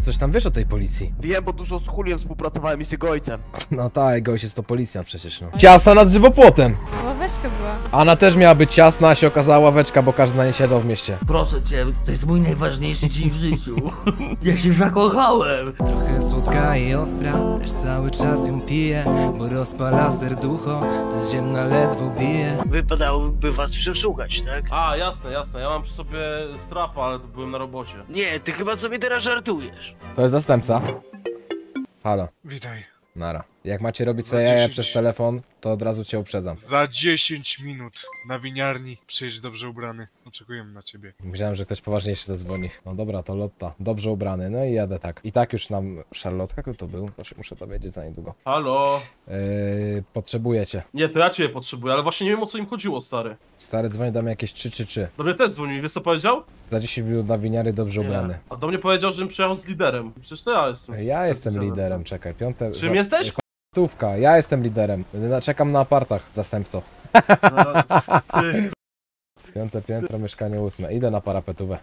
coś tam wiesz o tej policji? Wiem, bo dużo z Juliem współpracowałem i z jego ojcem. No tak, gość jest to policjant przecież, no. Ciasna nad żywopłotem! Ławeczka była. Anna też miała być ciasna, a się okazała ławeczka, bo każdy na nie siedział w mieście. Proszę cię, to jest mój najważniejszy dzień w życiu. Ja się zakochałem. Trochę słodka i ostra, lecz cały czas ją piję, bo rozpala serducho, to z ziemna ledwo bije. Wypadałoby was przeszukać, tak? A, jasne, jasne. Ja mam przy sobie strapa, ale to byłem na robocie. Nie, ty chyba sobie teraz żartujesz. To jest zastępca. Halo, Witaj. nara. Jak macie robić sobie Za jaja 10. przez telefon, to od razu cię uprzedzam. Za 10 minut na winiarni przyjdź dobrze ubrany. Oczekujemy na ciebie. Myślałem, że ktoś poważniejszy zadzwoni. No dobra, to Lotta. Dobrze ubrany, no i jadę tak. I tak już nam... Charlotka, kto to był? Proszę, muszę to wiedzieć za niedługo. Halo? Potrzebujecie. Nie, to ja ciebie potrzebuję, ale właśnie nie wiem, o co im chodziło, stary. Stary dzwoni do mnie jakieś 3. Do mnie też dzwonił, wiesz co powiedział? Za 10 minut na winiary dobrze ubrany. A do mnie powiedział, żebym przyjechał z liderem. Przecież to ja jestem. Ja jestem liderem, czekaj. Piąte... Czym jesteś? Stówka, ja jestem liderem. Czekam na apartach, zastępco. Ty. Piąte piętro, mieszkanie 8. Idę na parapetówę.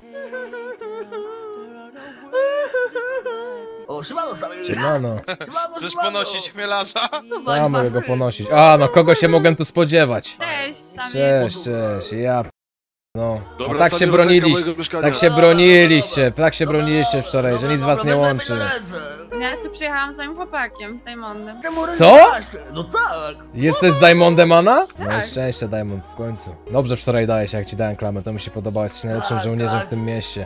O, siemano sami. Siemano. Chcesz ponosić chmielarza? Ja mogę go ponosić. A, no kogo się mogłem tu spodziewać? Cześć, Sami. Cześć, ja... No, Dobra, a tak się broniliście, tak się broniliście wczoraj, że nic was nie łączy. Ja tu przyjechałam z moim chłopakiem, z Diamondem. Co? No tak. Jesteś z Diamondem, Anna? No i Tak. szczęście, Diamond, w końcu. Dobrze wczoraj dałeś, jak ci dałem klamę, to mi się podobało, jesteś najlepszym żołnierzem w tym mieście.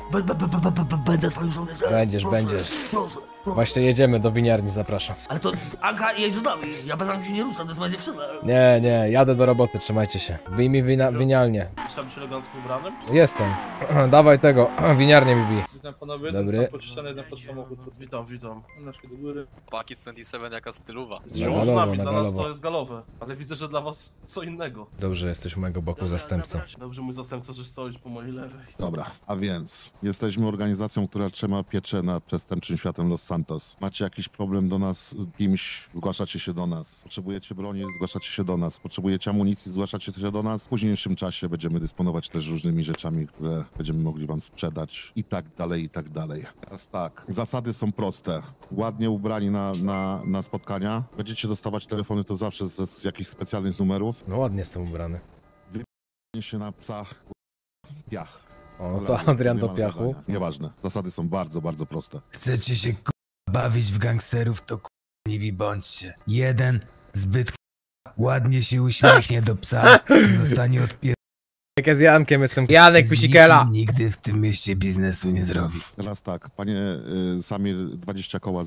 Będę twoim żołnierzem. Będziesz. Proszę. Właśnie jedziemy do winiarni, zapraszam. Ale to Anka jedź z nami. Ja bez Anki nie ruszam, to jest moja dziewczyna. Nie, jadę do roboty, trzymajcie się. Wyjmij winialnię. Trzeba być elegancko ubranym? Jestem. Dawaj tego, winiarnię mi bij. Witam panowie, Dobry. tam poczyszczony jeden pod samochód. Witam. Naszki do góry. Paki z 27 jaka stylowa. Jesteśmy galowo, murzynami, na dla nas galowo. to jest galowe. Ale widzę, że dla was co innego. Dobrze, jesteś u mojego boku zastępcą. Dobrze, mój zastępca, że stoisz po mojej lewej. Dobra, a więc jesteśmy organizacją, która trzyma pieczę nad przestępczym światem Los Santos. Macie jakiś problem do nas z kimś, zgłaszacie się do nas. Potrzebujecie broni, zgłaszacie się do nas. Potrzebujecie amunicji, zgłaszacie się do nas. W późniejszym czasie będziemy dysponować też różnymi rzeczami, które będziemy mogli wam sprzedać i tak dalej, i tak dalej. Teraz tak, zasady są proste. Ładnie ubrani na spotkania. Będziecie dostawać telefony to zawsze z jakichś specjalnych numerów. No ładnie jestem ubrany. Nie się na psach, piach. O, to Adrian do piachu. Nieważne. Zasady są bardzo, bardzo proste. Chcecie się bawić w gangsterów, to nibi bądźcie. Jeden zbyt ładnie się uśmiechnie do psa, zostanie odpierdolony. Jak ja z Jankiem jestem. Janek Pisikela! Nigdy w tym mieście biznesu nie zrobi. Teraz tak, panie Samir, 20 koła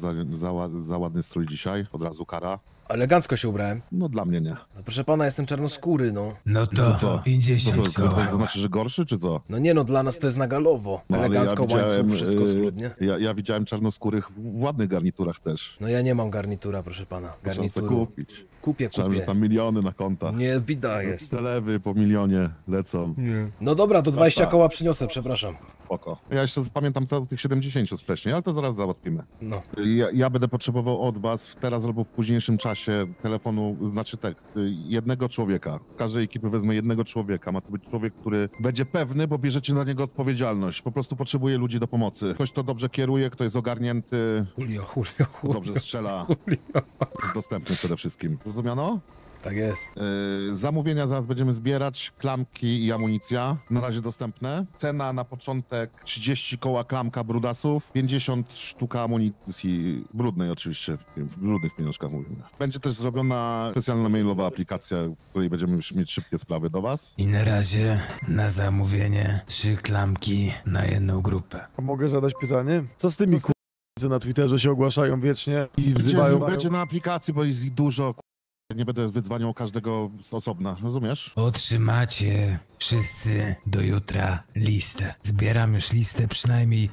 za ładny strój dzisiaj, od razu kara. Elegancko się ubrałem. No dla mnie nie. No proszę pana, jestem czarnoskóry, no. No to co? 50 To koła. znaczy, że gorszy, czy co? No nie no, dla nas to jest na galowo. No, ale Elegancko, łańcuch, wszystko schludnie. ja widziałem czarnoskórych w ładnych garniturach też. No ja nie mam garnitura, proszę pana. Muszę sobie Garnituru. kupić. Kupię. Myślałem, że tam miliony na kontach. Nie, bida jest. Przelewy po milionie lecą. No dobra, to 20 koła przyniosę, przepraszam. Spoko. Ja jeszcze pamiętam tych 70 wcześniej, ale to zaraz załatwimy. No. Ja będę potrzebował od was teraz albo w późniejszym czasie telefonu, znaczy tak, jednego człowieka. W każdej ekipy wezmę jednego człowieka. Ma to być człowiek, który będzie pewny, bo bierzecie na niego odpowiedzialność. Po prostu potrzebuje ludzi do pomocy. Ktoś, kto dobrze kieruje, kto jest ogarnięty, Julio. dobrze strzela, jest dostępny przede wszystkim. Zrozumiano? Tak jest. Zamówienia zaraz będziemy zbierać, klamki i amunicja, na razie dostępne. Cena na początek 30 koła klamka brudasów, 50 sztuka amunicji, brudnej oczywiście, w brudnych pieniążkach mówimy. Będzie też zrobiona specjalna mailowa aplikacja, w której będziemy już mieć szybkie sprawy do was. I na razie na zamówienie 3 klamki na jedną grupę. A mogę zadać pytanie? Co z tymi co na Twitterze się ogłaszają wiecznie i wzywają... Będzie na aplikacji, bo jest ich dużo. Nie będę wydzwaniał każdego z osobna, rozumiesz? Otrzymacie wszyscy do jutra listę. Zbieram już listę przynajmniej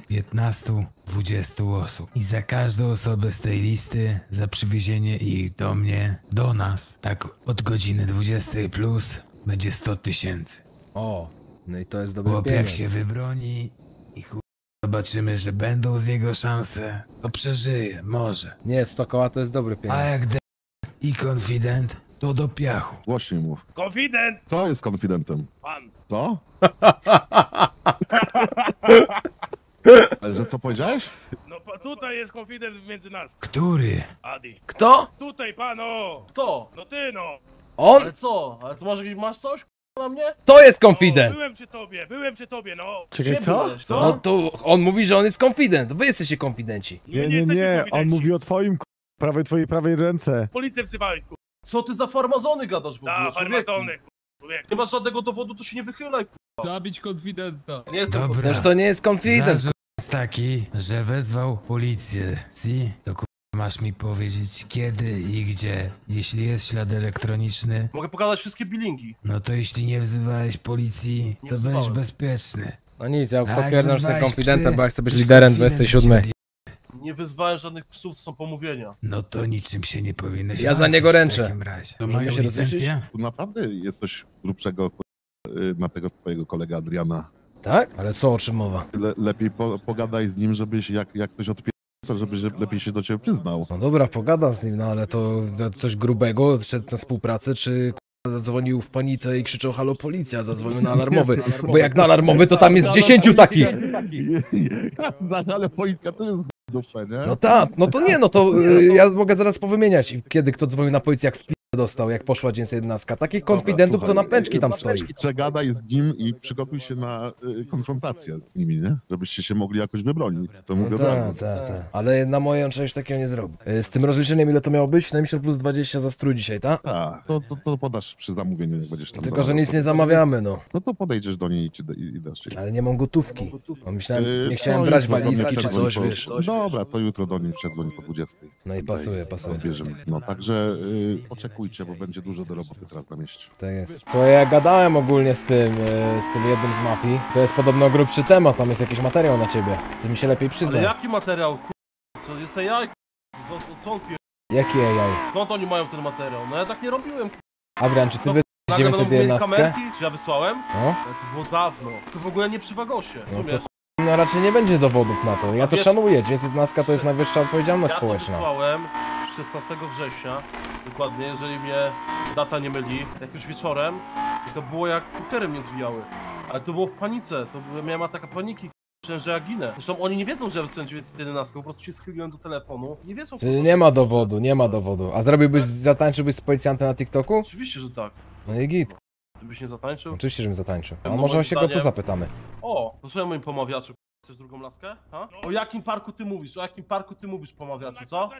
15-20 osób. I za każdą osobę z tej listy, za przywiezienie ich do mnie, do nas, tak od godziny 20 plus, będzie 100 000. O, no i to jest dobry Chłop jak pieniądz. się wybroni i zobaczymy, że będą z jego szanse, to przeżyje, może. Nie, 100 koła to jest dobry pieniądz. A jak i konfident, to do piachu. Głośniej mów. Konfident! Kto jest konfidentem? Pan! Co? Ale że co powiedziałeś? No tutaj jest konfident między nas. Który? Adi. Kto? Tutaj, pano! Kto? No ty, no! On? Ale co? Ale to masz coś na mnie? To jest confident. Byłem przy tobie, no! Czekaj, Gdzie co? byłeś? No to on mówi, że on jest confident. Wy jesteście konfidenci. Nie, on mówi o twoim twojej prawej ręce. Policję wsywałeś, ku... Co ty za farmazony gadasz w ogóle? Farmazony, nie masz żadnego dowodu, to się nie wychylaj, ku... Zabić konfidenta. Nie jestem Dobra. Toż to nie jest confident. Zarzut jest taki, że wezwał policję. Si? To masz mi powiedzieć kiedy i gdzie. Jeśli jest ślad elektroniczny, Mogę pokazać wszystkie bilingi. no to jeśli nie wzywałeś policji, Nie to będziesz wzywałem. bezpieczny. No nic, ja Tak, potwierdzam, że jestem wezwałeś konfidentem, psy, bo ja chcę być już liderem konfident 27. cię Nie wyzwałem żadnych psów, to są pomówienia. No to niczym się nie powinieneś Ja za martwić niego w ręczę. takim razie. To Możemy mają się rozliczyć? licencję? Tu naprawdę jest coś grubszego na tego twojego kolegę Adriana. Tak? Ale co, o czym mowa? Lepiej pogadaj z nim, żebyś jak coś to żeby lepiej się do ciebie przyznał. No dobra, pogadam z nim, no ale to coś grubego, szedł na współpracę, czy zadzwonił w panice i krzyczał halo policja, zadzwonił na alarmowy, bo jak na alarmowy to tam jest 10 takich. Ale policja to jest dupę, nie? No tak, no to nie, no to ja mogę zaraz powymieniać, kiedy kto dzwonił na policję, jak w dostał, jak poszła dzień 11. Takich konfidentów to na pęczki tam stoi. Przegadaj z nim i przygotuj się na konfrontację z nimi, nie? Żebyście się mogli jakoś wybronić. To mówię od razu. Tak. Ale na moje on czegoś takiego nie zrobi. Z tym rozliczeniem ile to miało być? 70 plus 20 za strój dzisiaj, tak? Tak, to podasz przy zamówieniu, jak będziesz tam. Tylko, że nic nie zamawiamy, no. No to podejdziesz do niej i dasz jej. Ale nie mam gotówki. No myślałem, nie chciałem to brać jutro do mnie walizki czy przedzwoń coś, wiesz. Dobra, to jutro do niej przedzwoń po 20. No i pasuje. Odbierzemy. No także oczekujcie, bo będzie dużo do roboty teraz na mieście. Tak jest. Słuchaj, ja gadałem ogólnie z tym jednym z mafii. To jest podobno grubszy temat, tam jest jakiś materiał na ciebie. Ty mi się lepiej Ale przyznaj. jaki materiał, Co jest AI, co on pier... Jaki AI? Skąd oni mają ten materiał? No ja tak nie robiłem, Adrian, czy ty No, wysłałeś nagle będą mieli 911? kamerki? Czy ja wysłałem? No. Ale to było dawno. To w ogóle nie przy Wagosie, No to rozumiesz? no raczej nie będzie dowodów na to. Ja to wiesz- szanuję. 911 to jest najwyższa odpowiedzialność Ja to społeczna. wysłałem 16 września, dokładnie, jeżeli mnie data nie myli, jakoś wieczorem i to było jak kutery mnie zwijały. Ale to było w panice, miałem ataka paniki, myślałem, że ja ginę. Zresztą oni nie wiedzą, że ja wysłałem 911, po prostu się schyliłem do telefonu. Nie wiedzą, Czyli nie ma dowodu, A zrobiłbyś, zatańczyłbyś z policjantem na TikToku? Oczywiście, że tak. No i git. Ty byś nie zatańczył? Oczywiście, żebym zatańczył. A No, może moim się go tu zdaniem- zapytamy. O, posłuchaj moim pomawiaczu, chcesz drugą laskę? Ha? O jakim parku ty mówisz? O jakim parku ty mówisz, pomawiaczu, co?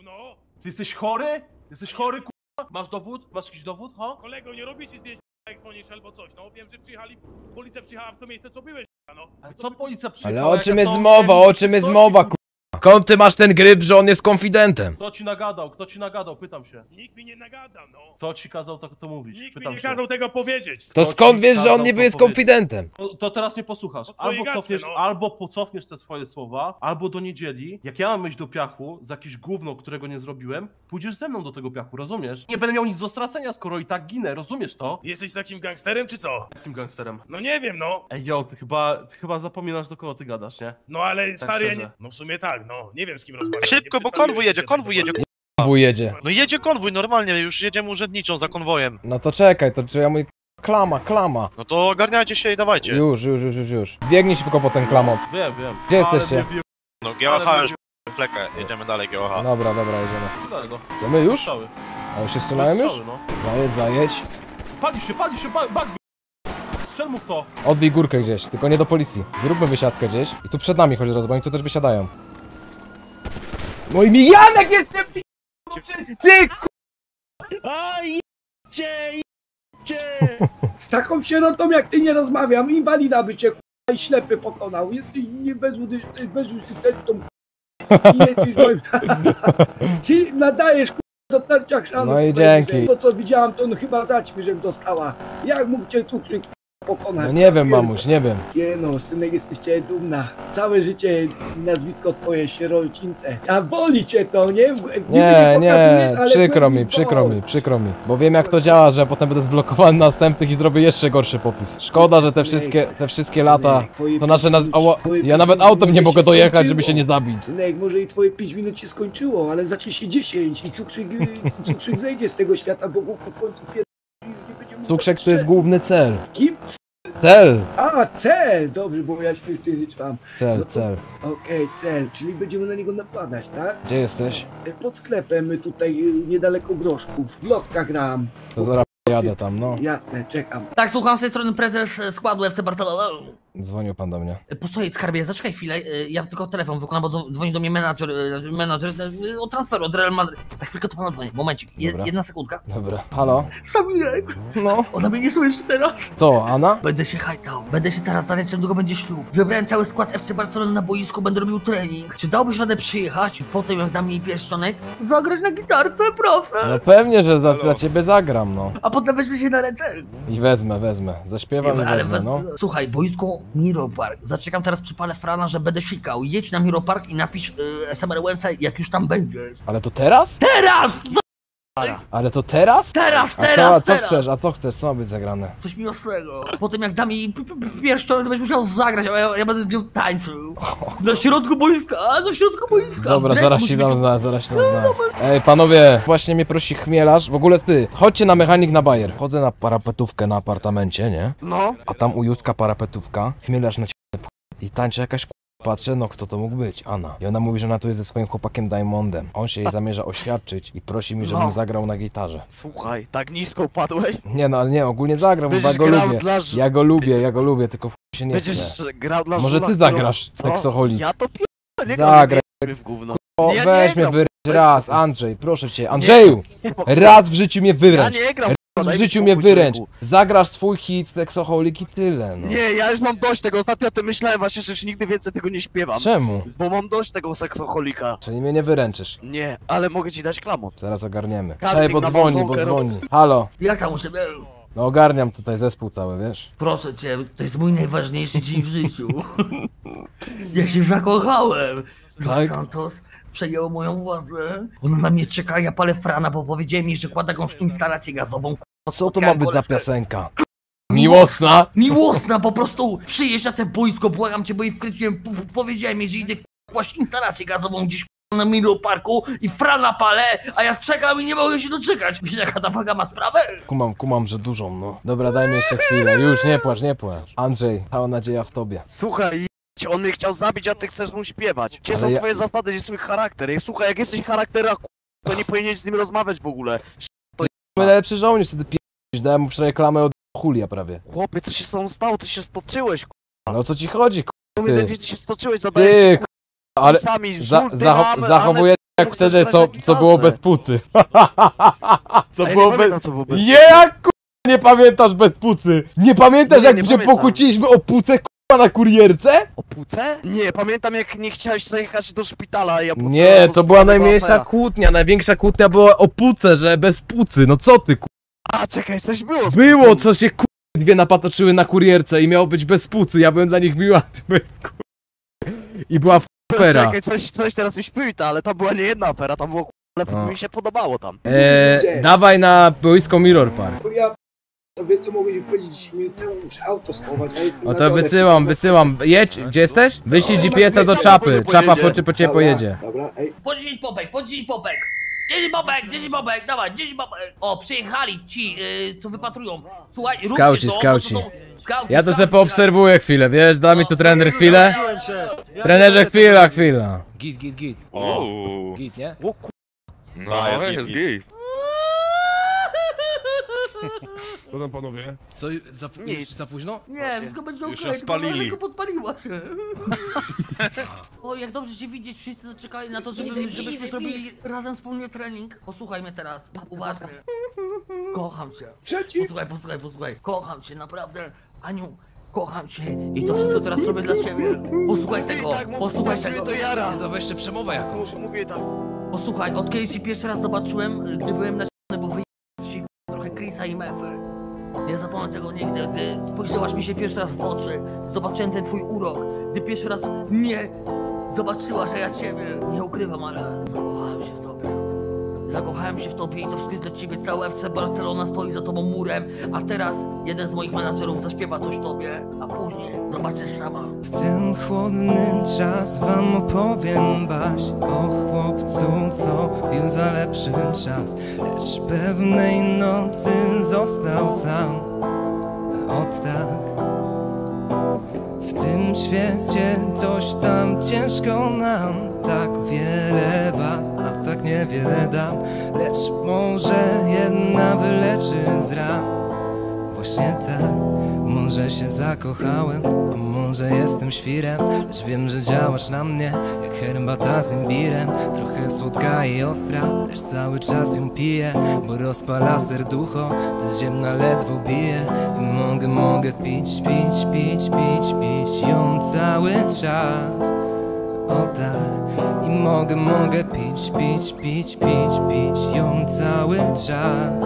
Ty jesteś chory? Jesteś chory, k***a? Masz dowód? Masz jakiś dowód, ha? Kolego, nie robisz ci zdjęć jak dzwonisz albo coś, no wiem, że policja przyjechała w to miejsce, co byłeś, no. Ale co policja Ale przyjechała? o jak czym ja jest stąd mowa, wiem, o czym jest co mowa, ci, Skąd ty masz ten gryp, że on jest konfidentem? Kto ci nagadał? Kto ci nagadał? Pytam się. Nikt mi nie nagadał, no. Kto ci kazał to mówić? Nikt mi Pytam nie się. kazał tego powiedzieć. To Kto skąd ci wiesz, że on kazał nie to jest powiedzieć? konfidentem? To teraz nie posłuchasz. Po twojej Albo gadce, cofniesz, no. albo pocofniesz te swoje słowa, albo do niedzieli, jak ja mam iść do piachu za jakieś gówno, którego nie zrobiłem, pójdziesz ze mną do tego piachu, rozumiesz? Nie będę miał nic do stracenia, skoro i tak ginę, rozumiesz to? Jesteś takim gangsterem, czy co? Jakim gangsterem? No nie wiem, no. Ej, ty chyba zapominasz, do kogo ty gadasz, nie? No ale stary, ja nie... szczerze. No w sumie tak, no. Nie wiem, z kim rozmawiam. Szybko, Nie bo przedstawiłem konwój się jedzie, tego. konwój jedzie. Konwój jedzie. No jedzie konwój, normalnie, już jedziemy urzędniczą za konwojem. No to czekaj, to czy ja mój... Klama. No to ogarniajcie się i dawajcie. Już. Biegnij szybko po ten klamot. Wiem. Gdzie Ale jesteście? mnie No Ale GOH już mnie- plekę, jedziemy dalej GOH. Dobra, jedziemy. Dalego. Chcemy już? Strzały. A już się strzelałem już? Strzały, no. Zajedź. Pali się, bag! Strzel mu w to! Odbij górkę gdzieś, tylko nie do policji. Zróbmy wysiadkę gdzieś. I tu przed nami chodzi bo oni tu też wysiadają. No i mi Janek jeszcze pi... Ty k... Z taką sierotą jak ty nie rozmawiam, inwalida by cię k***a i ślepy pokonał. Jesteś nie bezużyteczną i jesteś moim... Ci nadajesz k***a do tarcia chrzanu. No i dzięki. To co widziałam, to no chyba zaćmiżem dostała. Jak mógł cię cukrzyk pokonać? No nie wiem, mamuś, nie wiem. Nie no, synek, jesteś cię dumna. Całe życie nazwisko twoje sierocińce. A boli cię to, nie? Nie, przykro mi. Bo wiem jak to działa, że ja potem będę zblokowany na następnych i zrobię jeszcze gorszy popis. Szkoda, że te wszystkie lata, to nasze ja nawet autem nie mogę dojechać, żeby się nie zabić. Synek, może i twoje 5 minut się skończyło, ale zacznie się 10 i cukrzyk zejdzie z tego świata, bo w końcu nie będzie mógł... Cukrzek to jest główny cel. Kim? Cel! A, cel! Dobrze, bo ja się jeszcze nie czytam. Cel, cel. Okej, cel, czyli będziemy na niego napadać, tak? Gdzie jesteś? Pod sklepem, tutaj niedaleko Groszków. W lotkach gram. To zaraz jadę tam, no. Jasne, czekam. Tak, słucham z tej strony prezes składu FC Barcelona. Dzwonił pan do mnie. Posłuchaj, skarbie, zaczekaj chwilę, ja tylko telefon wykonam, bo dzwoni do mnie menadżer o transferu od Real Madrid. Za chwilkę to panu dzwoni, momencik, Dobra. jedna sekundka. Dobra. Halo? Samirek, No. ona mnie nie słyszy teraz. To, Anna? Będę się hajtał, będę się teraz zaleczył, długo będzie ślub. Zebrałem cały skład FC Barcelony na boisku, będę robił trening. Czy dałbyś radę przyjechać i potem jak dam jej pierścionek, zagrać na gitarce, proszę? No pewnie, że dla ciebie zagram, no. A potem weźmy się na ręce. I wezmę. Zaśpiewam i wezmę, no. Słuchaj, boisko Miro Park. Zaczekam teraz przy pale Frana, że będę sikał. Jedź na Miro Park i napisz SMR Łęce, jak już tam będziesz. Ale to teraz? Teraz! Ale to teraz? Teraz! A co chcesz? Co ma być zagrane? Coś miłosnego. Potem jak dam jej pierścionek, to będziesz musiał zagrać, a ja będę z nią tańczył. Na środku boiska, Dobra, zaraz ci dam znać. Ej, panowie, właśnie mnie prosi chmielarz. W ogóle ty, chodźcie na mechanik na Bayer. Chodzę na parapetówkę na apartamencie, nie? No. A tam u Józka parapetówka, chmielarz na i tańczy jakaś patrzę, no kto to mógł być? Anna. I ona mówi, że ona tu jest ze swoim chłopakiem Diamondem. On się jej zamierza oświadczyć i prosi mi, żebym zagrał na gitarze. Słuchaj, tak nisko upadłeś? Nie no, ale nie, ogólnie zagram, bo ja go lubię. Ja go lubię, tylko się nie chce. Będziesz grał dla Może ty zagrasz, seksoholik. Ja to nie Zagraj. w gówno. Weź mnie wyręcz raz, Andrzej, proszę cię. Andrzeju! Raz w życiu mnie wyręcz. Ja nie gram. Raz w życiu mnie wyręcz. Zagrasz swój hit, seksoholik i tyle, no. Nie, ja już mam dość tego. Ostatnio o tym myślałem właśnie, że już nigdy więcej tego nie śpiewam. Czemu? Bo mam dość tego seksoholika. Czyli mnie nie wyręczysz. Nie, ale mogę ci dać klamot. Zaraz ogarniemy. Casting Czekaj, bo na dzwoni. małżonkę Halo. Jak tam u siebie? No ogarniam tutaj zespół cały, wiesz? Proszę cię, to jest mój najważniejszy dzień w życiu. Ja się zakochałem. Los Tak? Santos przejęło moją władzę. Ona na mnie czeka, ja palę Frana, bo powiedziałem mi, że kładę jakąś instalację gazową. Co to ma być za piosenka? Miłosna? Miłosna, po prostu przyjedź na te boisko, błagam cię, bo jej wkręciłem, powiedziałem jej, że idę kłaść instalację gazową gdzieś na Miro Parku i Frana palę, a ja czekam i nie mogę się doczekać. Wiesz jaka ta waga ma sprawę? Kumam, że dużą, no. Dobra, daj mi jeszcze chwilę. Już, nie płacz. Andrzej, cała nadzieja w tobie. Słuchaj, on mnie chciał zabić, a ty chcesz mu śpiewać. Gdzie są twoje zasady, gdzie swój charakter? Słuchaj, jak jesteś charaktera, to nie powinieneś z nim rozmawiać w ogóle. Najlepszy żołnierz, wtedy dałem mu reklamę od chulia prawie. Chłopie, co się z tobą stało? Ty się stoczyłeś, Ale o co ci chodzi, Ty się stoczyłeś, zadajesz ty, ale zachowuję jak wtedy, co było bez pucy. Co było bez... Nie, jak nie pamiętasz bez pucy? Nie pamiętasz, jak się pokłóciliśmy o pucę, na kurierce? O pucę? Nie, pamiętam jak nie chciałeś zajechać do szpitala, ja nie, to była najmniejsza kłótnia, największa kłótnia była o pucę, że bez pucy, no co ty A, czekaj, coś było. Było, co się dwie napatoczyły na kurierce i miało być bez pucy, ja byłem dla nich miła, i była afera. Czekaj, coś teraz mi śpita, ale to była nie jedna afera, tam było ale mi się podobało tam. Dawaj na boisko Mirror Park. To wiesz co mogłeś powiedzieć 10 minut temu, muszę auto schować, a jestem no to wysyłam. Jedź, gdzie jesteś? Wyślij GPS-a do czapy, czapa po ciebie pojedzie. Dobra, ej. Podź popek. 10 popek, dawaj, 10 popek. O, przyjechali ci, co wypatrują. Słuchaj, Skauci. Ja to sobie poobserwuję chwilę, wiesz, da mi tu trener chwilę. Trenerze, chwila. Git. Git, nie? No, jest git. Co tam panowie? Co, za późno? Nie, wszystko będzie okej, Już spalili. tylko podpaliła się. O, jak dobrze cię widzieć, wszyscy zaczekali na to, żebyśmy zrobili razem wspólnie trening. Posłuchaj mnie teraz, uważnie. Kocham cię. Posłuchaj, kocham cię, naprawdę. Aniu, kocham cię i to wszystko teraz robię dla ciebie. Posłuchaj tego. To jara. To weź jeszcze przemowę jakąś. Mówię tak. Posłuchaj, od kiedy ci pierwszy raz zobaczyłem, gdy byłem na bo wyjechałem ci trochę Chrisa i Mefy. Nie zapomnę tego nigdy, gdy spojrzałaś mi się pierwszy raz w oczy, zobaczyłem ten twój urok, gdy pierwszy raz mnie zobaczyłaś, a ja ciebie. Nie ukrywam, ale zakochałem się w tobie. Zakochałem się w tobie i to wszystko jest dla ciebie, całe FC Barcelona stoi za tobą murem, a teraz jeden z moich menadżerów zaśpiewa coś tobie, a później zobaczysz sama. W ten chłodny czas wam opowiem baśń o chłopcu, co pił za lepszy czas, lecz pewnej nocy został sam. Od tak W tym świecie coś tam ciężko nam, tak wiele was, a tak niewiele dam. Lecz może jedna wyleczy z ran. Właśnie tak, może się zakochałem, a może jestem świrem. Lecz wiem, że działasz na mnie jak herbata z imbirem. Trochę słodka i ostra, lecz cały czas ją piję, bo rozpala serducho, z ziemna ledwo bije. I mogę pić ją cały czas. O tak, i mogę pić ją cały czas.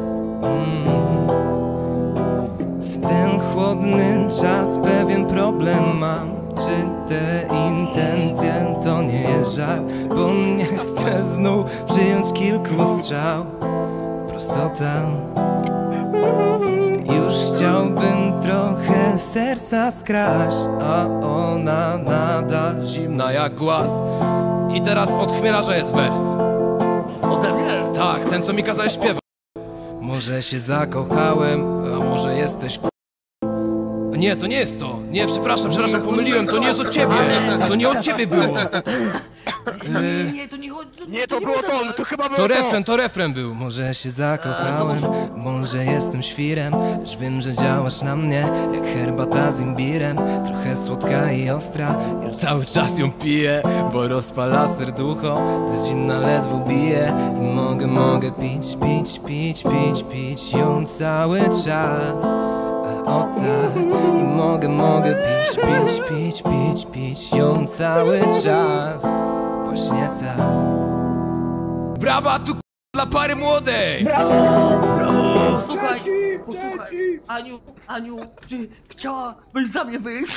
W ten chłodny czas pewien problem mam. Czy te intencje to nie jest żart? Bo nie chcę znów przyjąć kilku strzał prosto tam. Już chciałbym trochę serca skraść, a ona nadal zimna jak głaz. I teraz od chmielarza jest wers. Ode mnie? Tak, ten co mi kazałeś śpiewać. Może się zakochałem, a może jesteś Nie, to nie jest to. Nie, przepraszam, pomyliłem, to nie jest od ciebie. To nie od ciebie było. Nie, to nie chodzi. Nie, to było to, to chyba było To refren był. Może się zakochałem, może jestem świrem, lecz wiem, że działasz na mnie jak herbata z imbirem. Trochę słodka i ostra, i cały czas ją piję, bo rozpala serducho, z zimna ledwo bije. I mogę pić ją cały czas. O tak, i mogę pić ją cały czas. Właśnie tak. Brawa tu dla pary młodej! Brawo! Posłuchaj, Aniu, czy chciałabyś za mnie wyjść?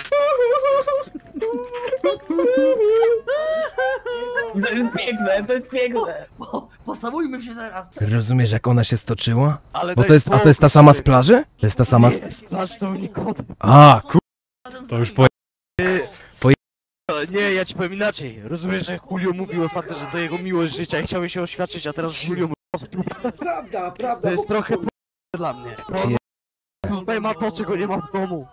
To jest piękne. Pocałujmy się zaraz. Rozumiesz, jak ona się stoczyła? Ale Bo to jest ta sama z plaży? To jest ta sama... Nie, splash to Nikodem. A, To już Nie, ja ci powiem inaczej. Rozumiesz, że Julio mówił ostatnio, że to jego miłość życia i chciałby się oświadczyć, a teraz Julio Prawda. To jest trochę dla mnie. Tutaj ma to, czego nie ma w domu.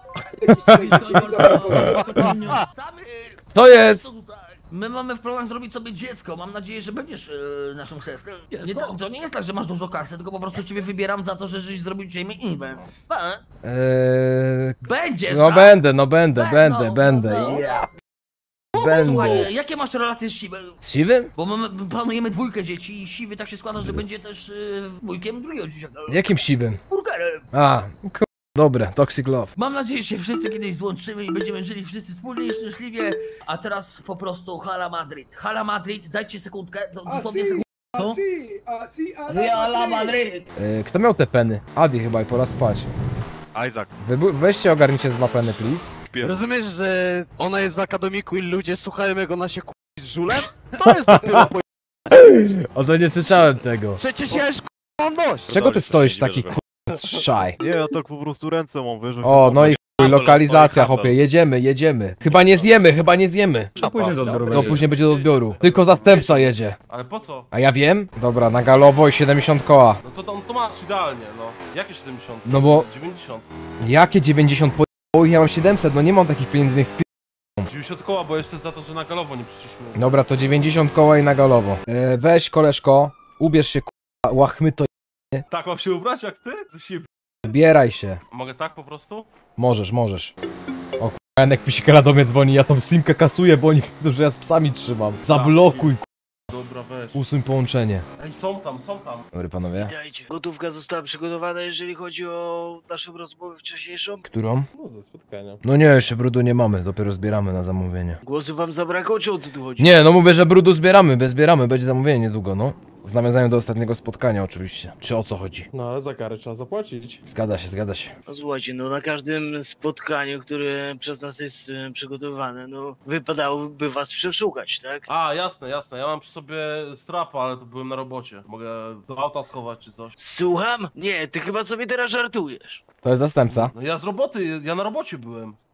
To jest! My mamy w planach zrobić sobie dziecko. Mam nadzieję, że będziesz naszym chrzestnym. Nie, to nie jest tak, że masz dużo kasy, tylko po prostu ciebie wybieram za to, że żeś zrobił dzisiaj mi event. Będziesz, No tak? będę. Będę. Słuchaj, jakie masz relacje z Siwem? Z Siwym? Bo planujemy 2 dzieci i Siwy tak się składa, że będzie też wujkiem drugiego dzieciaka. Jakim Siwym? Burgerem. A, dobre, Toxic Love. Mam nadzieję, że się wszyscy kiedyś złączymy i będziemy żyli wszyscy wspólnie i szczęśliwie. A teraz po prostu Hala Madrid. Hala Madrid, dajcie sekundkę, dosłownie sekundkę. Co? Real Madrid. Kto miał te peny? Adi chyba i pora spać. Isaac. Weźcie ogarnijcie z 2 peny, please. Rozumiesz, że ona jest w akademiku i ludzie słuchają jak ona się z żulem? To jest dopiero O to nie słyszałem tego. Przecież ja już mam dość. Czego ty stoisz taki szaj? Nie, ja tak po prostu ręce mam, wiesz. O, no i lokalizacja, hopie, jedziemy. Chyba nie zjemy. No później będzie do odbioru. Tylko zastępca jedzie. Ale po co? A ja wiem? Dobra, na galowo i 70 koła. No to masz idealnie, no. Jakie 70? No bo... 90. Jakie 90 po... Ja mam 700, no nie mam takich pieniędzy, niech 90 koła, bo jeszcze za to, że na galowo nie przyszliśmy. Dobra, to 90 koła i na galowo. Weź koleżko, ubierz się k***a, łachmy to Tak mam się ubrać jak ty? Ty się... Zbieraj się. Mogę tak po prostu? Możesz. O k***a, Janek Pisikara do mnie dzwoni, ja tą simkę kasuję, bo oni chcą, że ja z psami trzymam. Zablokuj Dobra, weź. Usuń połączenie. Ej, są tam. Dobry panowie. Witajcie. Gotówka została przygotowana, jeżeli chodzi o naszą rozmowę wcześniejszą? Którą? No ze spotkania. No nie, jeszcze brudu nie mamy, dopiero zbieramy na zamówienie. Głosu wam zabrakło, czy o co tu chodzi? Nie, no mówię, że brudu zbieramy, będzie zamówienie niedługo, no. W nawiązaniu do ostatniego spotkania oczywiście. Czy o co chodzi? No ale za karę trzeba zapłacić. Zgadza się. No słuchajcie, no na każdym spotkaniu, które przez nas jest przygotowane, no wypadałoby was przeszukać, tak? A, jasne. Ja mam przy sobie strapa, ale to byłem na robocie. Mogę do auta schować czy coś. Słucham? Nie, ty chyba sobie teraz żartujesz. To jest zastępca. No ja z roboty, ja na robocie byłem.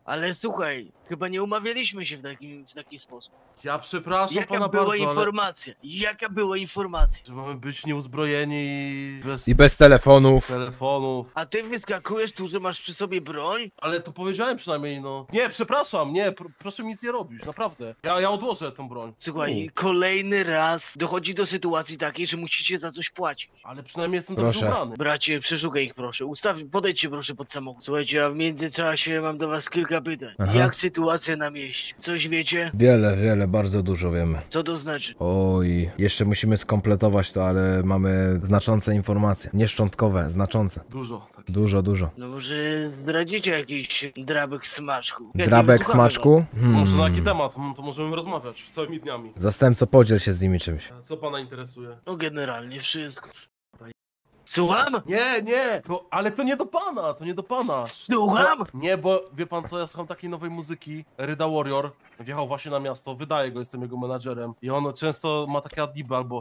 Ale słuchaj, chyba nie umawialiśmy się w taki sposób. Ja przepraszam Jaka pana była bardzo, informacja? Jaka była informacja? że mamy być nieuzbrojeni I bez telefonów. telefonów. A ty wyskakujesz tu, że masz przy sobie broń? Ale to powiedziałem przynajmniej, no. Nie, przepraszam, nie, proszę mi nic nie robić, naprawdę. Ja odłożę tą broń. Słuchaj, kolejny raz dochodzi do sytuacji takiej, że musicie za coś płacić. Ale przynajmniej jestem dobrze ubrany. Bracie, przeszukaj ich proszę. Podejdźcie proszę pod samochód. Słuchajcie, a w międzyczasie mam do was kilka pytań. Aha. Jak sytuacja na mieście? Coś wiecie? Wiele, bardzo dużo wiemy. Co to znaczy? Oj, jeszcze musimy skompletować to, ale mamy znaczące informacje. Nie szczątkowe, znaczące. Dużo. Tak. Dużo. No może zdradzicie jakiś drabek smaczku? Drabek smaczku? Może na jaki temat? To możemy rozmawiać całymi dniami. Zastępco, podziel się z nimi czymś. Co pana interesuje? No generalnie wszystko. Słucham? Nie, ale to nie do pana, Słucham? Nie, bo wie pan co, ja słucham takiej nowej muzyki, Ryda Warrior, wjechał właśnie na miasto, wydaje go, jestem jego menadżerem i on często ma takie adliby albo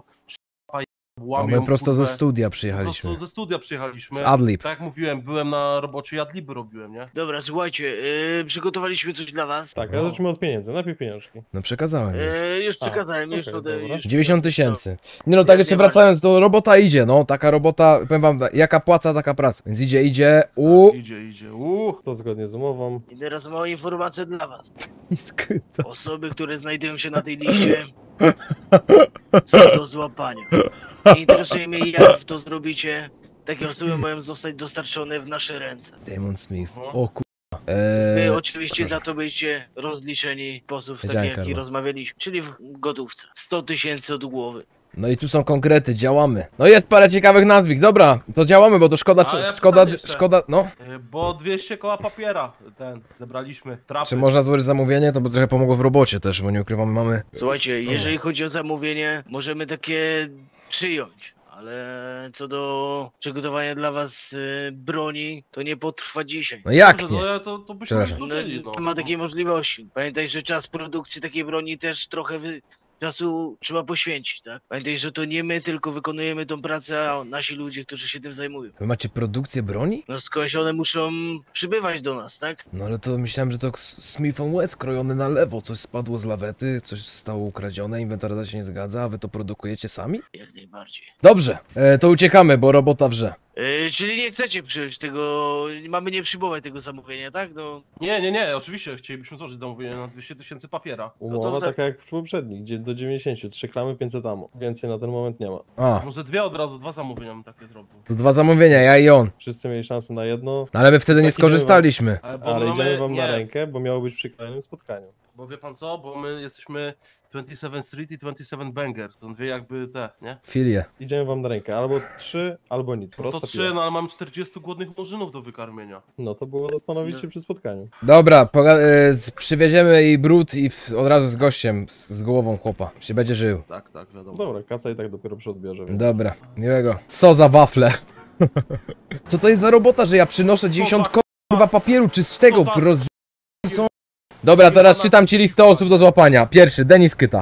My prosto ze studia Po przyjechaliśmy. prostu ze studia przyjechaliśmy. Z adlib. Tak jak mówiłem, byłem na robocie i adliby robiłem, nie? Dobra, słuchajcie, przygotowaliśmy coś dla was. Tak, ale zacznijmy od pieniędzy, najpierw pieniążki. No przekazałem już. Już przekazałem, już okej, tutaj. dobra. Już... 90 000. Nie no, tak jeszcze wracając, to robota idzie, no. Taka robota, powiem wam, jaka płaca, taka praca. Więc idzie. Idzie. To zgodnie z umową. I teraz mała informacja dla was. Osoby, które znajdują się na tej liście są do złapania. Nie interesuje mnie, jak to zrobicie. Takie osoby mają zostać dostarczone w nasze ręce. Damon Smith. O kurwa. Wy oczywiście za to będziecie rozliczeni w sposób taki, jaki rozmawialiśmy, czyli w gotówce. 100 000 od głowy. No i tu są konkrety, działamy. No jest parę ciekawych nazwisk, dobra, to działamy, bo to szkoda, szkoda, no. Bo 200 koła papiera zebraliśmy, trapy. Czy można złożyć zamówienie? To by trochę pomogło w robocie też, bo nie ukrywamy, mamy... Słuchajcie, jeżeli chodzi o zamówienie, możemy takie przyjąć. Ale co do przygotowania dla was broni, to nie potrwa dzisiaj. No jak nie? To byśmy już zużyli, no. Nie ma takiej możliwości. Pamiętaj, że czas produkcji takiej broni też trochę czasu trzeba poświęcić, tak? Pamiętaj, że to nie my tylko wykonujemy tą pracę, a nasi ludzie, którzy się tym zajmują. Wy macie produkcję broni? No skądś one muszą przybywać do nas, tak? No ale to myślałem, że to Smith & Wesson krojony na lewo, coś spadło z lawety, coś zostało ukradzione, inwentaryzacja się nie zgadza, a wy to produkujecie sami? Jak najbardziej. Dobrze, to uciekamy, bo robota wrze. Czyli nie chcecie przyjąć tego, mamy nie przyjmować tego zamówienia, tak? No. Nie, oczywiście chcielibyśmy złożyć zamówienie na 200 000 papiera. Umowa taka jak w poprzednich, gdzie do 90, 3 klamy, 500 ammo. Więcej na ten moment nie ma. A. Może dwie od razu, 2 zamówienia bym takie zrobił. To 2 zamówienia, ja i on. Wszyscy mieli szansę na jedno. Ale my wtedy nie skorzystaliśmy. Ale idziemy wam na rękę, bo miało być przy kolejnym spotkaniu. Bo wie pan co, bo my jesteśmy 27 Street i 27 Banger, to dwie jakby te, nie? Filie. Idziemy wam na rękę, albo 3, albo nic. No to 3, no ale mam 40 głodnych murzynów do wykarmienia. No to było zastanowić się przy spotkaniu. Dobra, przywieziemy i brud i od razu z gościem, z głową chłopa, się będzie żył. Tak, wiadomo. Dobra, kasa i tak dopiero przy odbiorze. Więc... Dobra, miłego. Co za wafle? Co to jest za robota, że ja przynoszę 90 k***a papieru czystego, są... Dobra, teraz czytam ci listę osób do złapania. Pierwszy, Denis Kyta.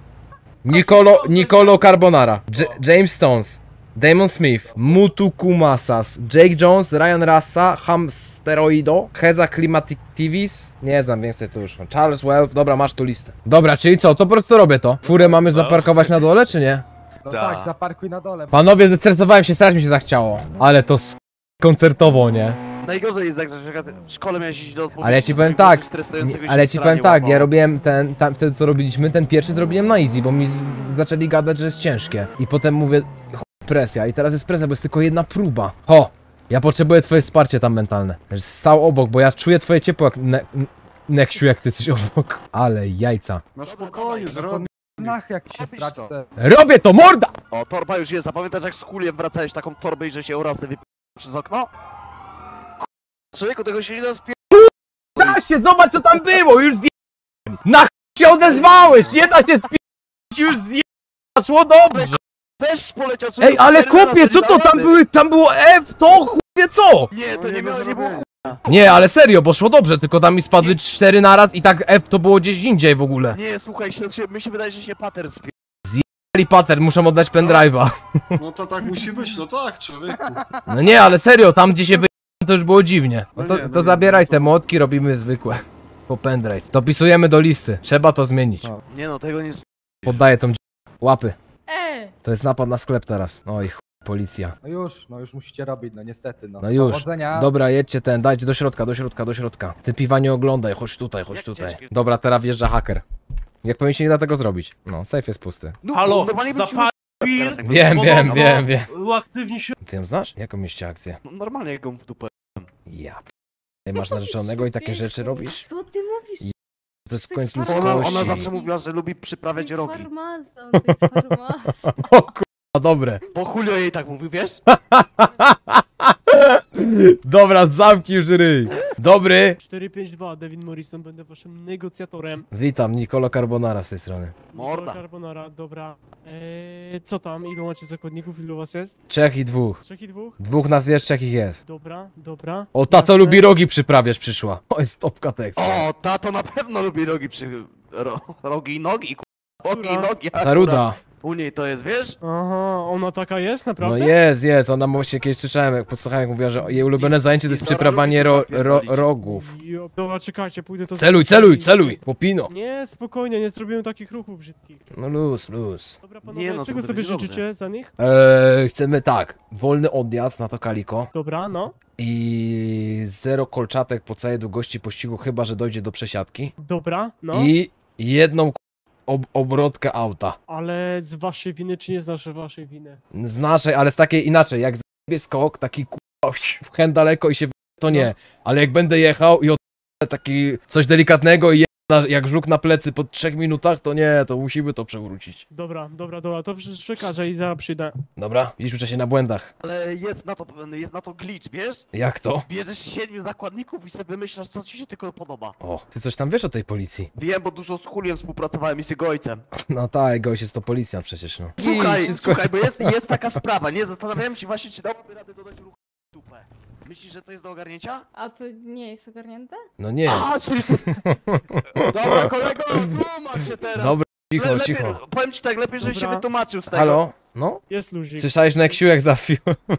Nicolo Carbonara. James Stones. Damon Smith. Mutu Kumasas. Jake Jones. Ryan Rassa. Hamsteroido. Heza Klimatiktivis. Nie znam więcej tu już. Charles Wells. Dobra, masz tu listę. Dobra, czyli co? To po prostu robię to. Furę mamy zaparkować na dole, czy nie? No tak, zaparkuj na dole. Panowie, zestresowałem się, strasznie mi się zachciało. Ale to koncertowo, nie? Najgorzej jest tak, że w szkole miałeś iść do odpowiedzi. Ale ja ci powiem tak, ja robiłem wtedy co robiliśmy, ten pierwszy zrobiłem na easy, bo mi zaczęli gadać, że jest ciężkie. I potem mówię, presja, i teraz jest presja, bo jest tylko jedna próba. Ja potrzebuję twoje wsparcie tam mentalne. Stał obok, bo ja czuję twoje ciepło jak Neksiu, jak ty jesteś obok. Ale jajca. No spokojnie, zrobię. Jak się strać chce. Robię to, morda! O, torba już jest, a pamiętasz jak z Kuliem wracałeś taką torbę i że się orasy przez okno? Człowieku, tego się nie da spier... Da się, zobacz co tam było, już Na się odezwałeś, nie da się już szło dobrze. Też poleciał. Ej, ale kopie, co to tam było F, to chłopie co? Nie, to nie było Nie, ale serio, bo szło dobrze, tylko tam mi spadły 4 naraz i tak F to było gdzieś indziej w ogóle. Nie, słuchaj, mi się wydaje, że się pater spier... Zjebali pater, muszę oddać pendrive'a. No to tak musi być, no tak, człowieku. No nie, ale serio, tam gdzie się to to już było dziwnie. No to zabieraj te młotki, robimy zwykłe. Po pendrive. Dopisujemy do listy. Trzeba to zmienić. Nie no, tego nie... Poddaję tą łapy. To jest napad na sklep teraz. Oj policja. No już musicie robić, no niestety, no. No już. Powodzenia. Dobra, jedźcie dajcie do środka. Ty piwa nie oglądaj, chodź tutaj. Dobra, teraz wjeżdża haker. Jak powiem się nie da tego zrobić. No, safe jest pusty. No, Halo, normalnie bym ci... zapal... Wiem. Uaktywni się. Ty ją znasz? Jaką mieście akcję? No, normalnie jak ją w dupę. Ja p... Masz narzeczonego i takie rzeczy robisz? Co ty mówisz? To jest w końcu Ona ludzkości. zawsze mówiła, że lubi przyprawiać rogi. Farmazon, to jest farmazon. O kurwa, dobre. Bo Julio jej tak mówi, wiesz? Dobra, zamknij już ryj. Dobry. 452, Devin Morrison, będę waszym negocjatorem. Witam, Nicolo Carbonara z tej strony. Morda. Carbonara, dobra. Co tam? Ilu macie zakładników? Ilu was jest? 3 i 2. 3 i 2? 2 nas jest, 3 ich jest. Dobra. O, ta co lubi rogi przyprawiać przyszła. O, jest topka tekst. O, ta to na pewno lubi rogi rogi i nogi, rogi i nogi. Ta ruda. U niej to jest, wiesz? Aha, ona taka jest, No naprawdę? jest, ona właśnie kiedyś słyszałem, jak podsłuchałem, jak mówiła, że jej ulubione zajęcie to jest przyprawanie rogów. Dobra, czekajcie, pójdę to... Celuj, popino. Nie, spokojnie, nie zrobiłem takich ruchów brzydkich. No luz. Dobra, panowie, czego sobie życzycie za nich? Chcemy tak, wolny odjazd na to Kaliko. Dobra, no. I 0 kolczatek po całej długości pościgu, chyba że dojdzie do przesiadki. Dobra, no. I jedną obrotkę auta. Ale z waszej winy, czy nie z naszej waszej winy? Z naszej, ale z takiej inaczej, jak zjebie skok, taki w hen daleko i się to nie. Ale jak będę jechał i taki coś delikatnego i jak żuk na plecy po 3 minutach, to nie, to musimy to przewrócić. Dobra, to przekażę i zaraz przyjdę. Dobra, widzisz, uczę się na błędach. Ale jest na to glitch, wiesz? Jak to? Bierzesz 7 zakładników i sobie wymyślasz, co ci się tylko podoba. O, ty coś tam wiesz o tej policji? Wiem, bo dużo z Juliem współpracowałem i z jego ojcem. No tak, gość jest to policjant przecież, no. Słuchaj, bo jest taka sprawa, nie? Zastanawiałem się właśnie, czy dałoby radę dodać ruch w dupę. Myślisz, że to jest do ogarnięcia? A to nie jest ogarnięte? No nie. A, czyli... Dobra, kolego, tłumacz się teraz. Dobra, cicho. Powiem ci tak, lepiej, żebyś się wytłumaczył z tego. Halo? No? Jest luzik. Słyszałeś Neksiu jak zafił?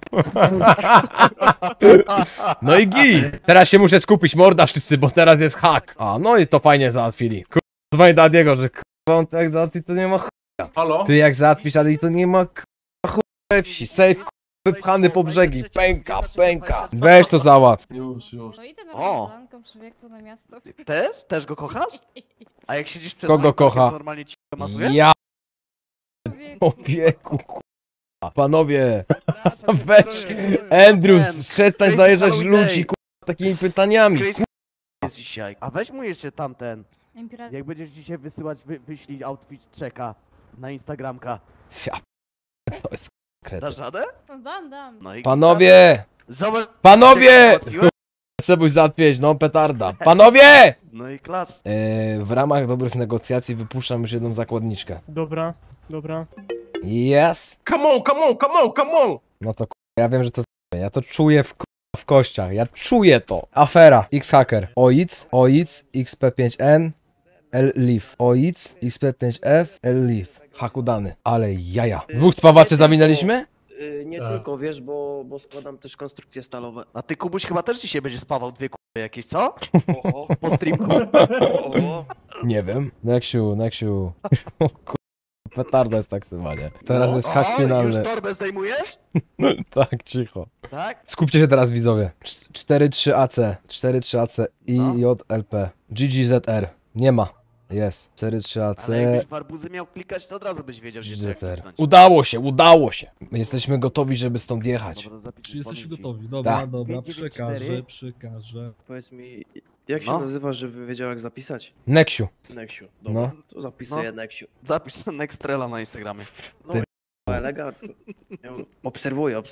No i git. Teraz się muszę skupić, morda wszyscy, bo teraz jest hak. A, no i to fajnie załatwili. Kurwa, do Adiego, że kurwa, on tak załatwi, to nie ma chuja. Halo? Ty jak załatwisz Adi, to nie ma chuja wsi. Safe wypchany po brzegi. Pęka. Weź to załatw. Już. No idę na koleżanką, człowieku, na miasto. Też go kochasz? A jak siedzisz przed Kogo kocha? Normalnie ci masuje? Ja. Człowieku, panowie. Weź, Andrews, przestań zajeżdżać ludzi, takimi pytaniami. Jest dzisiaj. A weź mu jeszcze tamten. Jak będziesz dzisiaj wysyłać, wyślij outfit czeka na Instagramka. Ja, to jest Dasz radę? Dam. No i panowie! Zobacz, Panowie! Chcę byś załatwić, no petarda. Panowie! No i klas. W ramach dobrych negocjacji wypuszczam już jedną zakładniczkę. Dobra. Yes! Come on! No to ja wiem, że to ja to czuję w kościach, ja czuję to. Afera, X-Hacker, OIC, XP5N, L-Leaf, OIC, XP5F, L-Leaf. Hakudany, ale jaja. 2 spawaczy zawinęliśmy? Nie tylko, wiesz, bo składam też konstrukcje stalowe. A ty, Kubuś, chyba też dzisiaj będziesz spawał 2 jakieś, co? Po streamku. Nie wiem. Neksiu. Petarda jest tak symbanie. Teraz jest hak finalny. Już torbę zdejmujesz? Tak, cicho. Tak? Skupcie się teraz, widzowie. 4-3-AC, 4-3-AC, IJLP, GGZR. Nie ma. Jest. 4-3-AC. Ale jakbyś w arbuzy miał klikać, to od razu byś wiedział, że jeszcze GGZR. Udało się. My jesteśmy gotowi, żeby stąd jechać. Czy jesteście gotowi? Dobra, przekażę. Powiedz mi, jak się nazywa, żeby wiedział jak zapisać? Neksiu. Dobra, to zapisuję Neksiu. Zapisz Nextrela na Instagramie. No, elegancko. Obserwuję.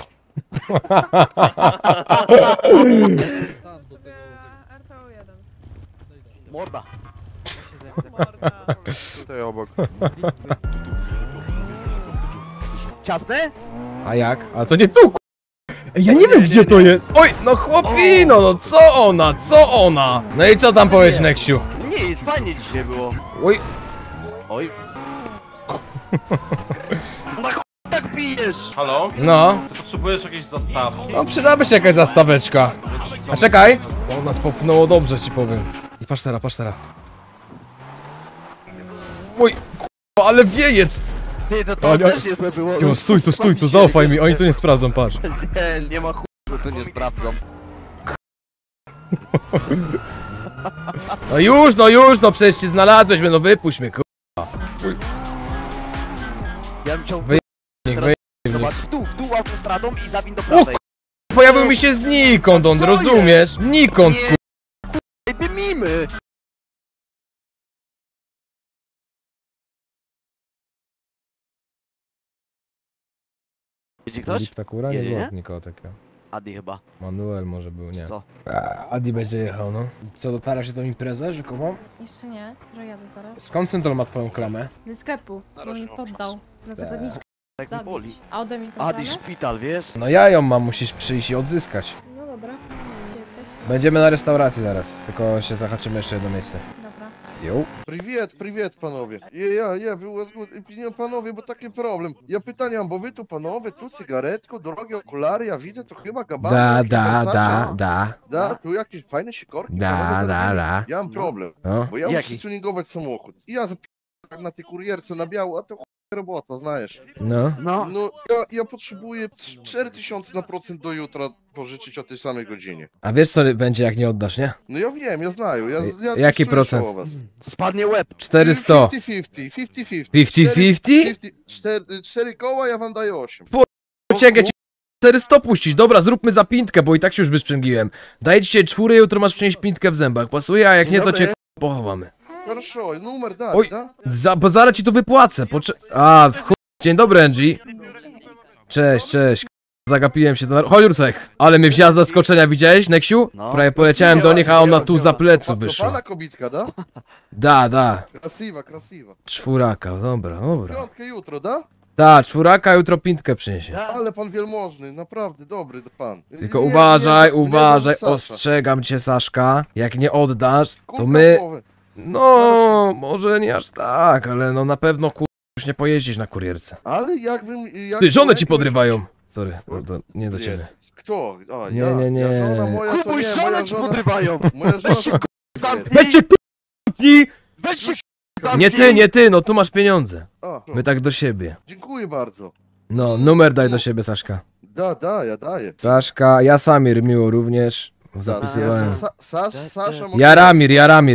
Morda. Tutaj obok. Ciasne? A jak? Ale to nie tu, ja nie wiem gdzie to jest. Oj, no chłopino, no co ona? No i co tam powiesz, Neksiu? Nic, fajnie dzisiaj było. Oj. Na chuj tak pijesz? Halo? No. Ty potrzebujesz jakiejś zastawki? No przydałaby się jakaś zastaweczka. A czekaj! Bo nas popchnęło dobrze, ci powiem. I patrz teraz, patrz teraz. Oj, k***a, ale wieje! Ty, to też niezłe było. Jo, stój tu, zaufaj mi, oni tu nie sprawdzą, patrz. Nie ma chuj, że to nie sprawdzą. No już, no przecież się znalazłeś, no wypuść mnie, k***a. Ja bym chciał Wyjebnik. zobacz w dół autostradą i zawin do prawej. Pojawił mi się znikąd, on, rozumiesz? Nikąd, Ej, dymimy! Jedzie ktoś? Diktakura? Nie Jedzie, było nie? nikogo takiego. Adi chyba. Manuel może był, nie. Co? Adi będzie jechał, no. Co, dotarła się tą imprezę rzekomo? Jeszcze nie, którą jadę zaraz. Skąd Syntol ma twoją klamę? Do sklepu, bo mi poddał. Na zakładniczkę. Tak mi boli. A ode mnie to Adi szpital, wiesz? No ja ją mam, musisz przyjść i odzyskać. No dobra, gdzie jesteś? Będziemy na restauracji zaraz, tylko się zahaczymy jeszcze jedno miejsce. Dobra. Jo. Привет, панове. Я was panowie, bo taki problem. Ja pytanie mam, bo wy tu panowie, tu cygaretko, drogie okulary, ja widzę to chyba gabany. Da, tu jakieś fajne sikorki. Da. Ja mam problem, No. bo ja muszę tuningować samochód. I ja zapytam na tej kurierce na biało, a to robota, знаешь. No. No, ja potrzebuję 4000 na procent do jutra pożyczyć o tej samej godzinie. A wiesz co będzie jak nie oddasz, nie? No ja wiem, ja znaję. Jaki coś procent? słyszę o was. Spadnie łeb. 400. 50-50. 50-50? 4 koła, ja wam daję 8. Uciekaj ci 400 puścić, dobra, zróbmy za pintkę, bo i tak się już wysprzęgiłem. Daję ci 4, jutro masz przynieść pintkę w zębach, pasuje, a jak nie to cię pochowamy. Хорошо, numer dać, Oj, da? bo zaraz ci to wypłacę, a, w chuj. Dzień dobry, Angie. Cześć. Zagapiłem się do... Chodź, Rusek. Ale mnie wzięła z zaskoczenia, widziałeś, Neksiu? No. Prawie poleciałem do nich, a ona tu za pleców To wyszła. pana kobitka, da? Da. Krasiwa. Czwóraka, dobra. Piątkę jutro, da? Da, czwóraka, jutro pintkę przyniesie. Ale pan wielmożny, naprawdę dobry pan. Tylko uważaj, ostrzegam cię, Saszka. Jak nie oddasz, to my... No, może nie aż tak, ale no na pewno już nie pojeździć na kurierce. Ale jakbym... Ty, żonę ci podrywają! Sorry, to nie do ciebie. Kto? Nie. Ja żona moja to Kupuj nie, żonę moja ci żona... podrywają! Moja żona... Weź się p***ki! Weź się Nie ty, no tu masz pieniądze. A, My tak do siebie. dziękuję bardzo. No, numer daj do siebie, Saszka. Ja daję. Saszka, ja Samir, miło również. Zapisywałem. Sasza... Jaramir,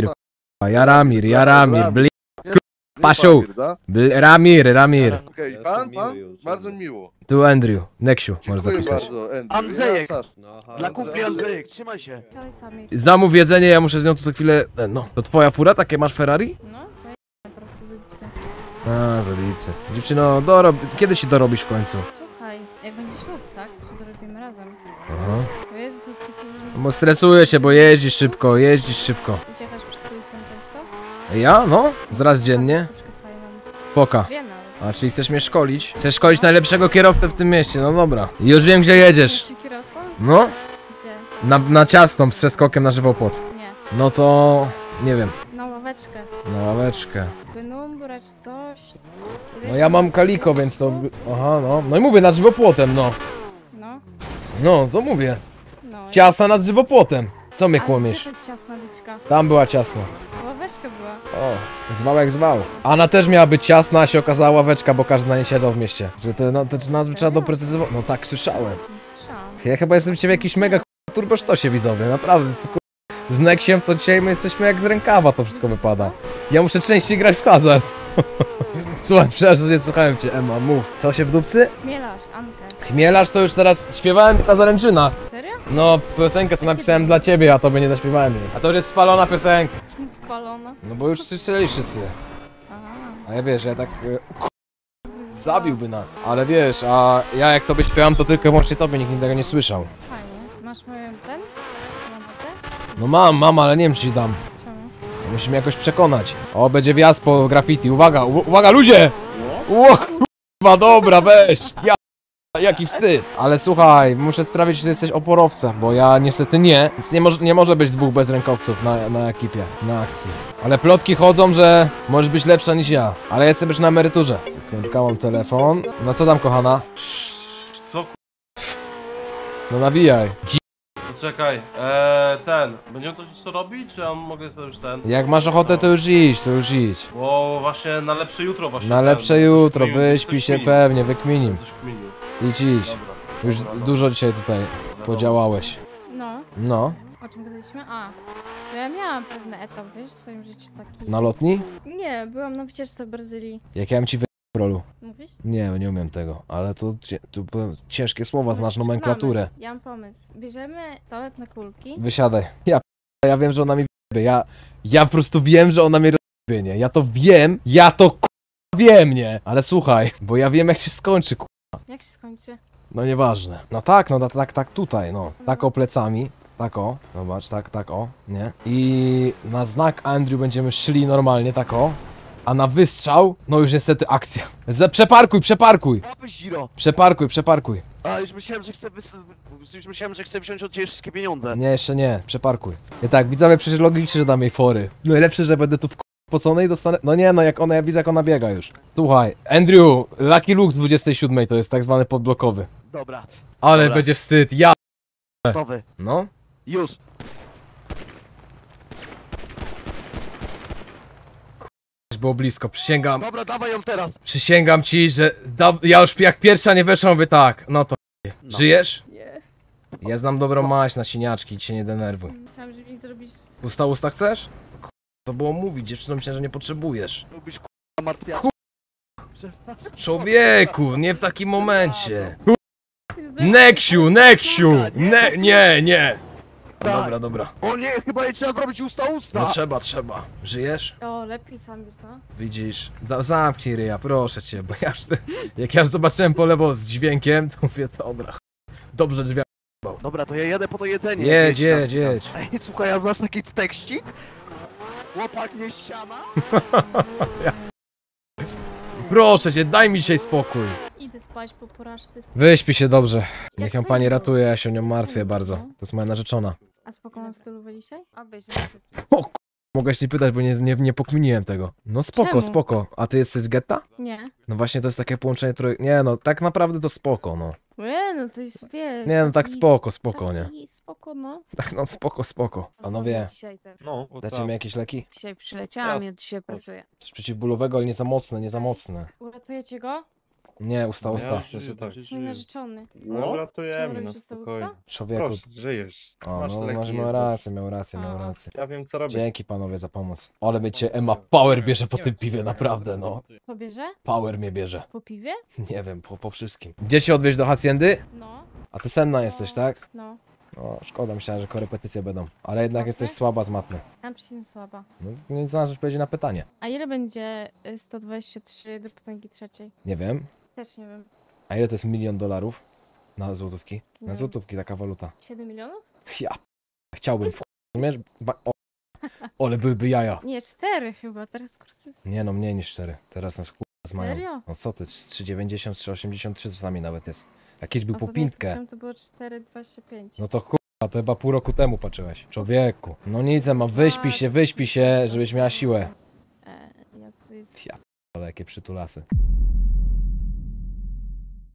bli... Pasiu! Ramir. Okej, pan? Bardzo miło. Tu Andrew, Neksiu, możesz Dziękuję zapisać. bardzo, Andrzejek. Ja, Sasz. Dla kumpli Andrzejek, trzymaj się. Zamów jedzenie, ja muszę z nią tu co chwilę... No, to twoja fura? Takie masz Ferrari? No, to po prostu z ulicy. A, z ulicy. Dziewczyno, kiedy się dorobisz w końcu? Słuchaj, jak będzie ślub, tak? To się dorobimy razem. Aha. O Jezu, to ty... Bo stresuję się, bo jeździsz szybko. Uciekasz przed ulicą często? Ja? No, zraz dziennie. Poka. Wiem nawet. A, czyli chcesz mnie szkolić? Chcesz szkolić najlepszego kierowcę w tym mieście, no dobra. Już wiem, gdzie jedziesz. Kierowca? No? Gdzie? Na ciasną, z przeskokiem na żywopłot. Nie. No to... nie wiem. Na ławeczkę. Na ławeczkę. Wynumbrać coś. No ja mam kaliko, więc to... Aha, no. No i mówię, nad żywopłotem, no. No. No, to mówię. No. Ciasna nad żywopłotem. Co mnie kłamiesz? Gdzie to jest ciasna liczka? Tam była ciasna. Ławeczka była. O, zwał jak zwał. Ana też miała być ciasna, a się okazała ławeczka, bo każdy na niej siedział w mieście. Że te nazwy trzeba doprecyzować. No tak, słyszałem. Ja chyba jestem ciebie jakiś mega turbosztosie, widzowie, naprawdę. Z Neksiem to dzisiaj my jesteśmy jak z rękawa, to wszystko wypada. Ja muszę częściej grać w hazard. Słuchaj, przepraszam, nie słuchałem cię, Emma, mów. Co się w dupcy? Chmielarz, Ankę. Chmielarz to już teraz śpiewałem ta zaręczyna. Serio? No, piosenkę co napisałem dla ciebie, a tobie nie zaśpiewałem jej. A to już jest spalona piosenka. Spalona. No bo już słyszeli wszyscy. Aha. A ja wiesz, ja tak... zabiłby nas. Ale wiesz, a ja jak tobie śpiewam, to tylko wyłącznie tobie, nikt tego nie słyszał. Fajnie. Masz moją lampę? No mam, ale nie wiem czy ci dam. Czemu? Musimy jakoś przekonać. O, będzie wjazd po graffiti. Uwaga, uwaga ludzie! O, kurwa, dobra, weź! Ja Jaki wstyd. Ale słuchaj, muszę sprawić, że jesteś oporowcem, bo ja niestety nie. Więc nie może być dwóch bezrękowców na ekipie, na akcji. Ale plotki chodzą, że możesz być lepsza niż ja. Ale jestem już na emeryturze. Sekundka, mam telefon. No co tam, kochana? Co No nawijaj. Czekaj, będziemy coś jeszcze robić, czy ja mogę sobie już Jak masz ochotę, to już idź, Bo właśnie na lepsze jutro właśnie. Na lepsze jutro, wyśpij się pewnie, wykminim. Coś kminił. Idź. Dobra. Już dużo dzisiaj tutaj podziałałeś. No. No. O czym gadaliśmy? To ja miałam pewne etap, wiesz, w swoim życiu taki... Na lotni? Nie, byłam na wycieczce w Brazylii. Jak ja bym ci w rolu. Mówisz? Nie umiem tego, ale to ciężkie słowa, znasz nomenklaturę. Ja mam pomysł. Bierzemy pistolet na kulki. Wysiadaj. Ja wiem, że ona mi ja po prostu wiem, że ona mnie rozjebie, nie? Ja to wiem, wiem, nie? Ale słuchaj, bo ja wiem, jak się skończy, Jak się skończy? No nieważne. No tak, tak tutaj, no. Tak o plecami. Tak o, zobacz, tak o, nie? I na znak Andrew będziemy szli normalnie, tak o. A na wystrzał, no już niestety akcja. Przeparkuj! Przeparkuj. A już myślałem, że chce wziąć od ciebie wszystkie pieniądze. Nie, jeszcze nie, przeparkuj. I tak, widzowie przecież logicznie, że dam jej fory. Najlepsze, że będę tu wpocony i dostanę... No nie, no jak ona, ja widzę jak ona biega już. Słuchaj, Andrew, Lucky Luke z 27 to jest tak zwany podblokowy. Dobra. Ale będzie wstyd, ja... Gotowy. No? Już. Było blisko, przysięgam. Dobra, dawaj ją teraz. Przysięgam ci, że ja już jak pierwsza nie weszłam, mówię tak, no to żyjesz? Nie. Ja znam dobrą maść na siniaczki, cię nie denerwuj. Myślałam, że mi zrobisz... Usta chcesz? To było mówić, dziewczyno, myślę, że nie potrzebujesz. Lubisz martwiaczki. Człowieku, nie w takim momencie. Neksiu! Nie! Dobra. O nie, chyba jej trzeba zrobić usta. No trzeba. Żyjesz? O, lepiej Samir, no. Widzisz? Zamknij ryja, proszę cię, bo ja już... Jak ja już zobaczyłem po lewo z dźwiękiem, to mówię, dobra. Dobrze drzwi. Dobra, to ja jadę po to jedzenie. Jedź. Ej, słuchaj, a znasz taki tekstik? Chłopak nie ściana? Proszę cię, daj mi dzisiaj spokój. Idę spać po porażce. Wyśpi się dobrze. Niech ją pani ratuje, ja się o nią martwię bardzo. To jest moja narzeczona. A spoko mam stylówę dzisiaj? Obejrzyj. Mogę się pytać, bo nie pokminiłem tego. No spoko. A ty jesteś z getta? Nie. No właśnie to jest takie połączenie Nie no, tak naprawdę to spoko, no. No to jest, wiesz... Nie no, tak spoko, nie? Spoko, no. Tak no, spoko. Panowie, No, dacie mi jakieś leki? Dzisiaj przyleciałam, ja dzisiaj pracuję. Coś przeciwbólowego, ale nie za mocne. Uratujecie go? Nie, usta. Jasne, że tak. Jest mój narzeczony. No, uratujemy, no spokojnie. Człowieku. Proszę, żyjesz. O, Masz no, leki, miał rację. Ja wiem co robię. Dzięki panowie za pomoc. Ale mnie cię Emma Power bierze po tym piwie, naprawdę, no. Co bierze? Power mnie bierze. Po piwie? Nie wiem, po wszystkim. Gdzie cię odwieźć do haciendy? No. A ty senna jesteś, tak? No. O, szkoda, myślałem, że korepetycje będą. Ale jednak jesteś słaba z matmy. Tam przy tym słaba. No, nie znasz odpowiedzi na pytanie. A ile będzie 123 do potęgi trzeciej? Nie wiem. Też nie wiem. A ile to jest $1 000 000 na złotówki? Nie Na wiem. złotówki taka waluta. 7 milionów? Ja chciałbym, rozumiesz? Ale byłyby jaja. Nie, 4 chyba, teraz kursy. Nie no, mniej niż 4. Teraz nas mają. Serio? No co ty, 3,90, 3,83 z nami nawet jest. Jakieś był po pintkę. To było 4,25. No to to chyba pół roku temu patrzyłeś. Człowieku. No nic, ma wyśpi się, żebyś miała siłę. Jak to jest... Ja, ale jakie przytulasy.